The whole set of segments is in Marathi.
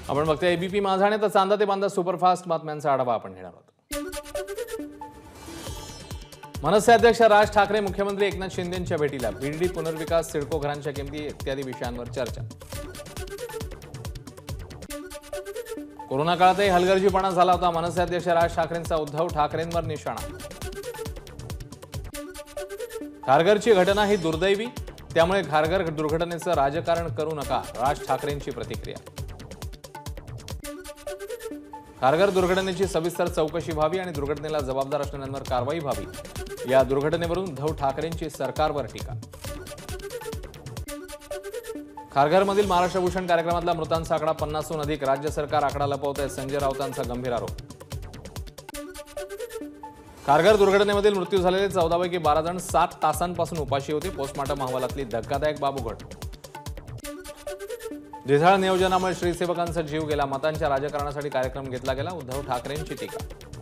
आपण बघतोय एबीपी माझा आणि तर चांदा ते बांदा सुपरफास्ट बातम्यांचा आढावा आपण घेणार आहोत। मनसे अध्यक्ष राज ठाकरे मुख्यमंत्री एकनाथ शिंदेंच्या भेटीला, बीडीडी पुनर्विकास, सिडको घरांच्या किमती इत्यादी विषयांवर चर्चा। कोरोना काळातही हलगर्जीपणा झाला होता, मनसे अध्यक्ष राज ठाकरेंचा उद्धव ठाकरेंवर निशाणा। खारघरची घटना ही दुर्दैवी, त्यामुळे खारघर दुर्घटनेचं राजकारण करू नका, राज ठाकरेंची प्रतिक्रिया। खारघर दुर्घटनेची सविस्तर चौकशी व्हावी आणि दुर्घटनेला जबाबदार असणाऱ्यांवर कारवाई व्हावी, या दुर्घटनेवरून उद्धव ठाकरेंची सरकारवर टीका। खारघरमधील महाराष्ट्र भूषण कार्यक्रमातला मृतांचा आकडा 50हून अधिक, राज्य सरकार आकडा लपवतंय, संजय राऊतांचा गंभीर आरोप। खारघर दुर्घटनेमधील मृत्यू झालेले 14 पैकी 12 जण 7 तासांपासून उपाशी होते, पोस्टमार्टम अहवालातली धक्कादायक बाब उघड। ढिसाळ नियोजनामुळे श्रीसेवकांचा जीव गेला, मतांच्या राजकारणासाठी कार्यक्रम घेतला गेला, उद्धव ठाकरेंची टीका।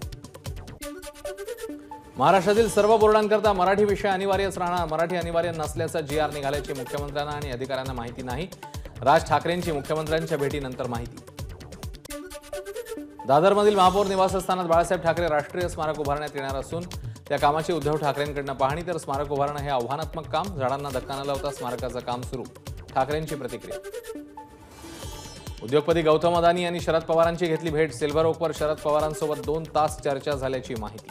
महाराष्ट्रातील सर्व बोर्डांकरता मराठी विषय अनिवार्यच राहणार, मराठी अनिवार्य नसल्याचा जीआर निघाल्याची मुख्यमंत्र्यांना आणि अधिकाऱ्यांना माहिती नाही, राज ठाकरेंची मुख्यमंत्र्यांच्या भेटीनंतर माहिती। दादरमधील महापौर निवासस्थानात बाळासाहेब ठाकरे राष्ट्रीय स्मारक उभारण्यात येणार असून त्या कामाची उद्धव ठाकरेंकडून पाहणी, तर स्मारक उभारणं हे आव्हानात्मक काम, झाडांना धक्का न लावता स्मारकाचं काम सुरू, ठाकरेंची प्रतिक्रिया। उद्योगपती गौतम अदानी यांनी शरद पवारांची घेतली भेट, सिल्व्हर ओकवर शरद पवारांसोबत 2 तास चर्चा झाल्याची माहिती।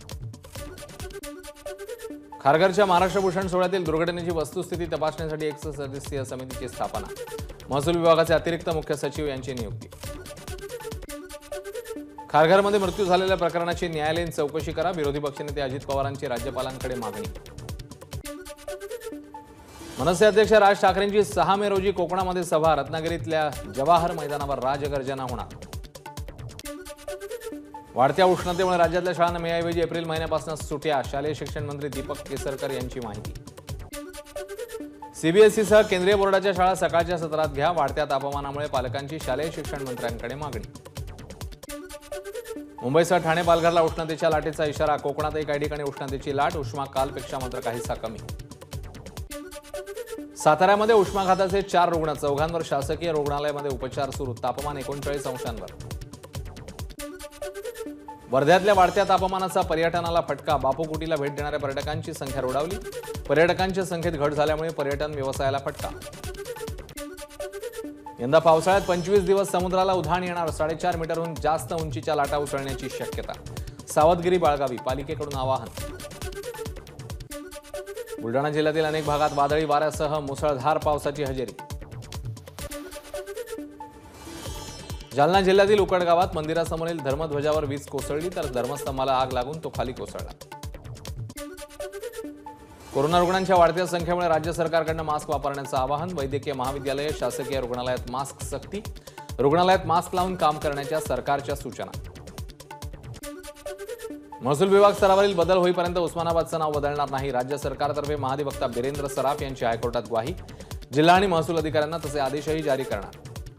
खारघरच्या महाराष्ट्र भूषण सोहळ्यातील दुर्घटनेची वस्तुस्थिती तपासण्यासाठी 1 सदस्यीय समितीची स्थापना, महसूल विभागाचे अतिरिक्त मुख्य सचिव यांची नियुक्ती। खारघरमध्ये मृत्यू झालेल्या प्रकरणाची न्यायालयीन चौकशी करा, विरोधी पक्षनेते अजित पवारांची राज्यपालांकडे मागणी। मनसे अध्यक्ष राज ठाकरेंची 6 मे रोजी कोकणामध्ये सभा, रत्नागिरीतल्या जवाहर मैदानावर राजगर्जना होणार। वाढत्या उष्णतेमुळे राज्यातल्या शाळांना मेऐवजी एप्रिल महिन्यापासून सुट्या, शालेय शिक्षण मंत्री दीपक केसरकर यांची माहिती। सीबीएसईसह केंद्रीय बोर्डाच्या शाळा सकाळच्या सत्रात घ्या, वाढत्या तापमानामुळे पालकांची शालेय शिक्षण मंत्र्यांकडे मागणी। मुंबईसह ठाणे पालघरला उष्णतेच्या लाटेचा इशारा, कोकणातही काही ठिकाणी उष्णतेची लाट, उष्मा कालपेक्षा मात्र काहीसा कमी। साताऱ्यामध्ये उष्माघाताचे 4 रुग्ण, 4 शासकीय रुग्णालयामध्ये उपचार सुरू, तापमान 39 अंशांवर। वर्ध्यातल्या वाढत्या तापमानाचा पर्यटनाला फटका, बापू कुटीला भेट देणाऱ्या पर्यटकांची संख्या रोडावली, पर्यटकांच्या संख्येत घट झाल्यामुळे पर्यटन व्यवसायाला फटका। यंदा पावसाळ्यात 25 दिवस समुद्राला उधाण येणार, 4.5 मीटरहून जास्त उंचीच्या लाटा उसळण्याची शक्यता, सावधगिरी बाळगावी, पालिकेकडून आवाहन। बुलढाणा जिल्ह्यातील अनेक भागात वादळी वाऱ्यासह मुसळधार पावसाची हजेरी। जालना जिल्ह्यातील उकड गावात मंदिरासमोरील धर्मध्वजावर वीज कोसळली, तर धर्मस्तंभाला आग लागून तो खाली कोसळला। कोरोना रुग्णांच्या वाढत्या संख्येमुळे राज्य सरकारकडून मास्क वापरण्याचं आवाहन, वैद्यकीय महाविद्यालय, शासकीय रुग्णालयात मास्क सक्ती, रुग्णालयात मास्क लावून काम करण्याच्या सरकारच्या सूचना। महसूल विभाग स्तरावरील बदल होईपर्यंत उस्मानाबादचं नाव बदलणार नाही, राज्य सरकारतर्फे महाधिवक्ता बिरेंद्र सराफ यांची हायकोर्टात ग्वाही, जिल्हा आणि महसूल अधिकाऱ्यांना तसे आदेशही जारी करणार।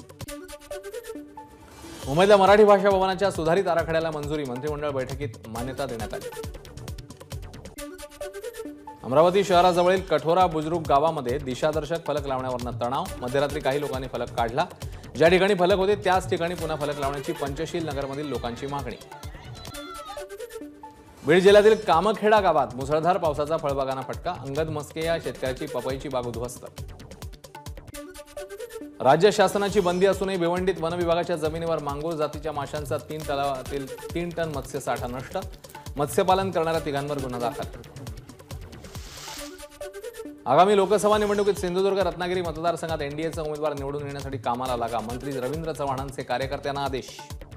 मुंबईतल्या मराठी भाषा भवनाच्या सुधारित आराखड्याला मंजुरी, मंत्रिमंडळ बैठकीत मान्यता देण्यात आली। अमरावती शहराजवळील कठोरा बुजुर्ग गावामध्ये दिशादर्शक फलक लावण्यावरनं तणाव, मध्यरात्री काही लोकांनी फलक काढला, ज्या ठिकाणी फलक होते त्याच ठिकाणी पुन्हा फलक लावण्याची पंचशील नगरमधील लोकांची मागणी। बीड जिल्ह्यातील कामखेडा गावात मुसळधार पावसाचा फळबागांना फटका, अंगद मस्के या शेतकऱ्याची पपईची बाग उद्ध्वस्त। राज्य शासनाची बंदी असूनही भिवंडीत वन विभागाच्या जमिनीवर मांगूर जातीच्या माशांचा 3 तलावातील 3 टन मत्स्यसाठा नष्ट, मत्स्यपालन करणाऱ्या 3घांवर गुन्हा दाखल। आगामी लोकसभा निवडणुकीत सिंधुदुर्ग रत्नागिरी मतदारसंघात एनडीएचा उमेदवार निवडून येण्यासाठी कामाला लागा, मंत्री रवींद्र चव्हाणांचे कार्यकर्त्यांना आदेश।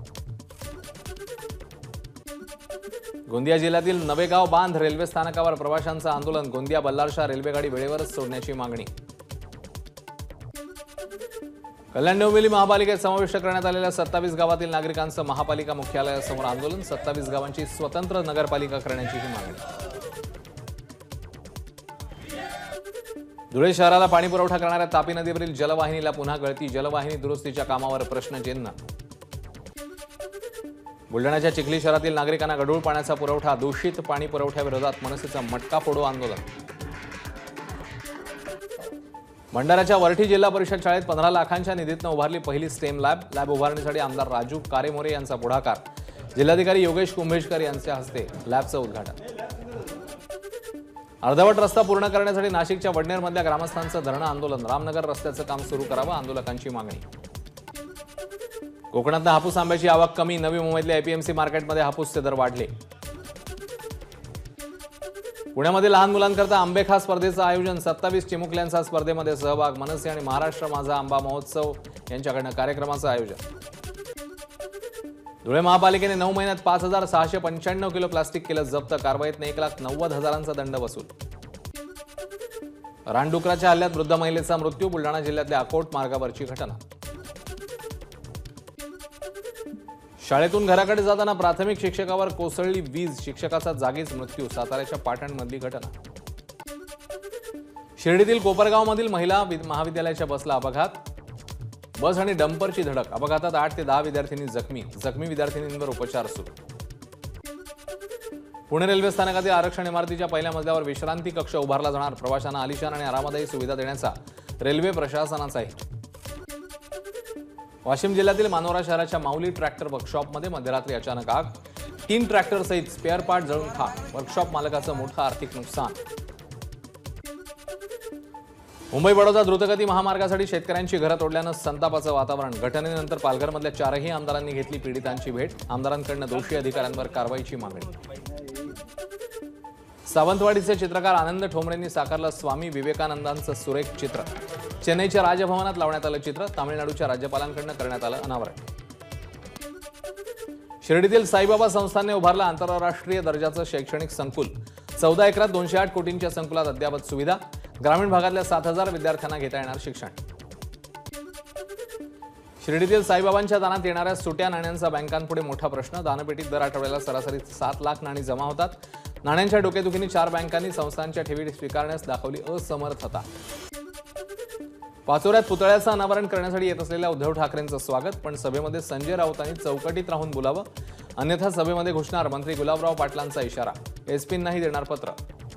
गोंदिया जिल्ह्यातील नवेगाव बांध रेल्वे स्थानकावर प्रवाशांचं आंदोलन, गोंदिया बल्लारशाह रेल्वेगाडी वेळेवरच सोडण्याची मागणी। कल्याण डोंबिवली महापालिकेत समाविष्ट करण्यात आलेल्या 27 गावातील नागरिकांचं महापालिका मुख्यालयासमोर आंदोलन, 27 गावांची स्वतंत्र नगरपालिका करण्याची ही मागणी। धुळे शहराला पाणी पुरवठा करणाऱ्या तापी नदीवरील जलवाहिनीला पुन्हा गळती, जलवाहिनी दुरुस्तीच्या कामावर प्रश्नचिन्ह। बुलढाण्याच्या चिखली शहरातील नागरिकांना गढूळ पाण्याचा पुरवठा, दूषित पाणी पुरवठ्याविरोधात मनसेचं मटका फोडो आंदोलन। भंडाऱ्याच्या वरठी जिल्हा परिषद शाळेत 15 लाखांच्या निधीतनं उभारली पहिली स्टेम लॅब उभारणीसाठी आमदार राजू कारेमोरे यांचा पुढाकार. जिल्हाधिकारी योगेश कुंभेशकर यांच्या हस्ते लॅबचं उद्घाटन. अर्धवट रस्ता पूर्ण करण्यासाठी नाशिकच्या वडनेरमधल्या ग्रामस्थांचं धरणं आंदोलन. रामनगर रस्त्याचं काम सुरू करावं, आंदोलकांची मागणी. कोकणातल्या हापूस आंब्याची आवक कमी. नवी मुंबईतल्या एपीएमसी मार्केटमध्ये हापूसचे दर वाढले. पुण्यामध्ये लहान मुलांकरता आंबेखा स्पर्धेचं आयोजन. 27 चिमुकल्यांचा स्पर्धेमध्ये सहभाग. मनसे आणि महाराष्ट्र माझा आंबा महोत्सव यांच्याकडनं कार्यक्रमाचं आयोजन. धुळे महापालिकेने 9 महिन्यात 5,695 किलो प्लास्टिक केलं जप्त. कारवाईतनं 1,90,000चा दंड वसूल. रानडुकराच्या हल्ल्यात वृद्ध महिलेचा मृत्यू. बुलढाणा जिल्ह्यातल्या अकोट मार्गावरची घटना. शाळेतून घराकडे जाताना प्राथमिक शिक्षकावर कोसळली वीज. शिक्षकाचा जागीच मृत्यू. साताऱ्याच्या पाटणमधली घटना. शिर्डीतील कोपरगावमधील महिला महाविद्यालयाच्या बसला अपघात. बस आणि डंपरची धडक. अपघातात 8 ते 10 विद्यार्थिनी जखमी विद्यार्थिनींवर उपचार सुरू. पुणे रेल्वे स्थानकातील आरक्षण इमारतीच्या पहिल्या मजल्यावर विश्रांती कक्ष उभारला जाणार. प्रवाशांना आलिशान आणि आरामदायी सुविधा देण्याचा रेल्वे प्रशासनाचा हेतू. वाशिम जिल्ह्यातील मानोरा शहराच्या माऊली ट्रॅक्टर वर्कशॉपमध्ये मध्यरात्री अचानक आग. 3 ट्रॅक्टरसहित स्पेअर पार्ट जळून खाक. वर्कशॉप मालकाचं मोठं आर्थिक नुकसान. मुंबई बडोदा द्रुतगती महामार्गासाठी शेतकऱ्यांची घरं तोडल्यानं संतापाचं वातावरण. घटनेनंतर पालघरमधल्या 4ही आमदारांनी घेतली पीडितांची भेट. आमदारांकडून दोषी अधिकाऱ्यांवर कारवाईची मागणी. सावंतवाडीचे चित्रकार आनंद ठोंबरेंनी साकारलं स्वामी विवेकानंदांचं सुरेख चित्र. चेन्नईच्या राजभवनात लावण्यात आलं चित्र. तामिळनाडूच्या राज्यपालांकडून करण्यात आलं अनावरण. शिर्डीतील साईबाबा संस्थानने उभारलं आंतरराष्ट्रीय दर्जाचं शैक्षणिक संकुल. 14 एकरात 208 कोटींच्या संकुलात अद्यावत सुविधा. ग्रामीण भागातल्या 7,000 विद्यार्थ्यांना घेता येणार शिक्षण. शिर्डीतील साईबाबांच्या दानात येणाऱ्या सुट्या नाण्यांचा बँकांपुढे मोठा प्रश्न. दानपेटीत दर आठवड्याला सरासरी 7 लाख नाणी जमा होतात. नाण्यांच्या डोकेदुखीने 4 बँकांनी संस्थांच्या ठेवी स्वीकारण्यास दाखवली असमर्थता. पाचोऱ्यात पुतळ्याचं अनावरण करण्यासाठी येत असलेल्या उद्धव ठाकरेंचं स्वागत. पण सभेमध्ये संजय राऊतांनी चौकटीत राहून बोलावं, अन्यथा सभेमध्ये घुसणार. मंत्री गुलाबराव पाटलांचा इशारा. एसपींनाही देणार पत्र.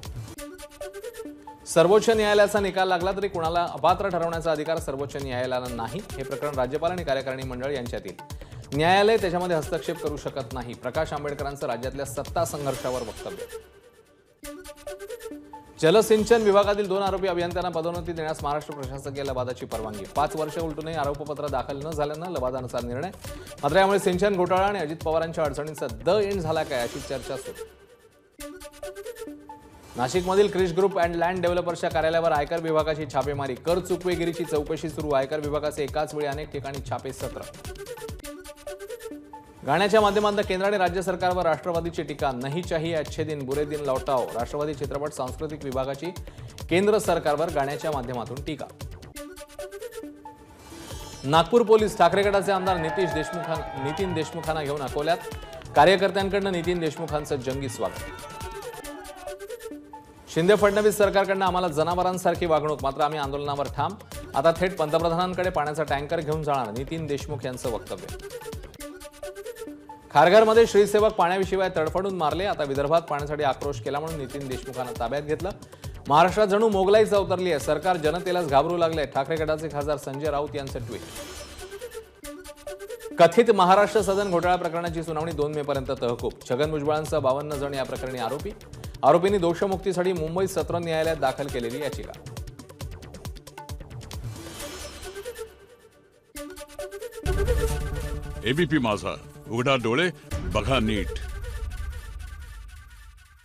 सर्वोच्च न्यायालयाचा निकाल लागला तरी कुणाला अपात्र ठरवण्याचा अधिकार सर्वोच्च न्यायालयाला नाही. हे प्रकरण राज्यपाल आणि कार्यकारिणी मंडळ यांच्यातील. न्यायालय त्याच्यामध्ये हस्तक्षेप करू शकत नाही. प्रकाश आंबेडकरांचं राज्यातल्या सत्ता संघर्षावर वक्तव्य. जलसिंचन विभागातील 2 आरोपी अभियंत्यांना पदोन्नती देण्यास महाराष्ट्र प्रशासकीय लवादाची परवानगी. 5 वर्ष उलटूनही आरोपपत्र दाखल न झाल्यानं लवादानुसार निर्णय. मात्र यामुळे सिंचन घोटाळा आणि अजित पवारांच्या अडचणींचा द एंड झाला काय अशी चर्चा सुरू. नाशिकमधील क्रिश ग्रुप अँड लँड डेव्हलपर्सच्या कार्यालयावर आयकर विभागाची छापेमारी. कर चुकवेगिरीची चौकशी सुरू. आयकर विभागाचे एकाच वेळी अनेक ठिकाणी छापे सत्र. गाण्याच्या माध्यमातून केंद्र आणि राज्य सरकारवर राष्ट्रवादीची टीका. नहीं चाहिए अच्छे दिन बुरे दिन लौटाओ. राष्ट्रवादी चित्रपट सांस्कृतिक विभागाची केंद्र सरकारवर गाण्याच्या माध्यमातून टीका. नागपूर पोलीस ठाकरे गटाचे आमदार नितीन देशमुखांना घेऊन अकोल्यात. कार्यकर्त्यांकडून नितीन देशमुखांचं जंगी स्वागत. शिंदे फडणवीस सरकारकडून आम्हाला जनावरांसारखी वागणूक. मात्र आम्ही आंदोलनावर ठाम. आता थेट पंतप्रधानांकडे पाण्याचा टँकर घेऊन जाणार. नितीन देशमुख यांचं वक्तव्य. खारघरमध्ये श्रीसेवक पाण्याशिवाय तडफडून मारले. आता विदर्भात पाण्यासाठी आक्रोश केला म्हणून नितीन देशमुखांना ताब्यात घेतलं. महाराष्ट्रात जणू मोगलाईच अवतरली आहे. सरकार जनतेलाच घाबरू लागले. ठाकरे गटाचे खासदार संजय राऊत यांचं ट्विट. कथित महाराष्ट्र सदन घोटाळा प्रकरणाची सुनावणी 2 मे पर्यंत तहकूब. छगन भुजबळांसह 52 जण या प्रकरणी आरोपी. आरोपींनी दोषमुक्तीसाठी मुंबई सत्र न्यायालयात दाखल केलेली याचिका. एबीपी माझा, उघडा डोळे बघा नीट.